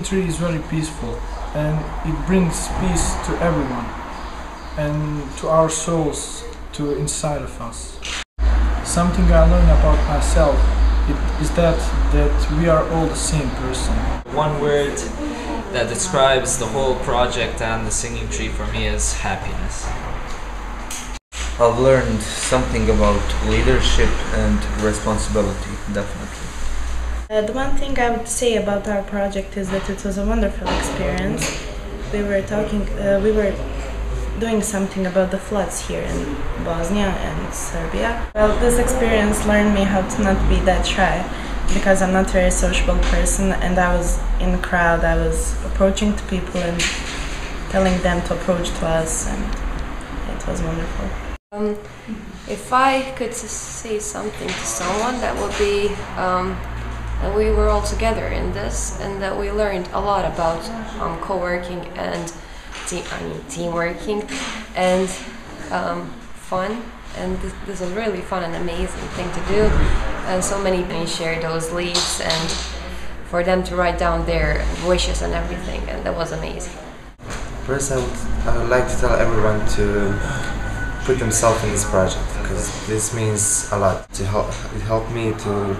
tree is very peaceful, and it brings peace to everyone and to our souls, to inside of us. Something I learned about myself is that we are all the same person. One word that describes the whole project and the singing tree for me is happiness. I've learned something about leadership and responsibility, definitely. The one thing I would say about our project is that it was a wonderful experience. We were doing something about the floods here in Bosnia and Serbia. Well, this experience learned me how to not be that shy, because I'm not a very sociable person, and I was in a crowd. I was approaching to people and telling them to approach to us, and it was wonderful. If I could say something to someone, that would be that we were all together in this, and that we learned a lot about co-working and teamworking and fun. And this was really fun and amazing thing to do. And so many people shared those leaves, and for them to write down their wishes and everything, and that was amazing. First, I would like to tell everyone to put themselves in this project, because this means a lot. It helped me to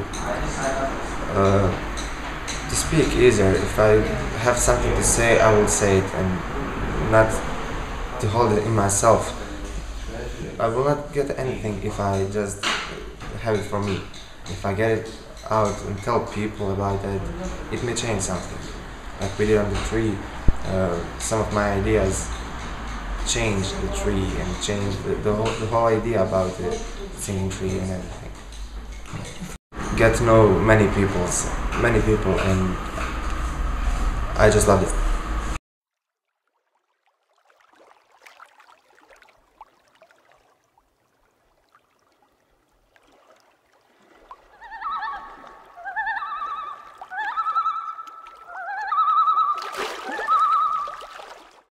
speak easier. If I have something to say, I will say it, and not to hold it in myself. I will not get anything if I just have it for me. If I get it out and tell people about it, it may change something. Like we did on the tree, some of my ideas changed the tree and changed the whole idea about the singing tree and everything. Get to know many people, and I just love it.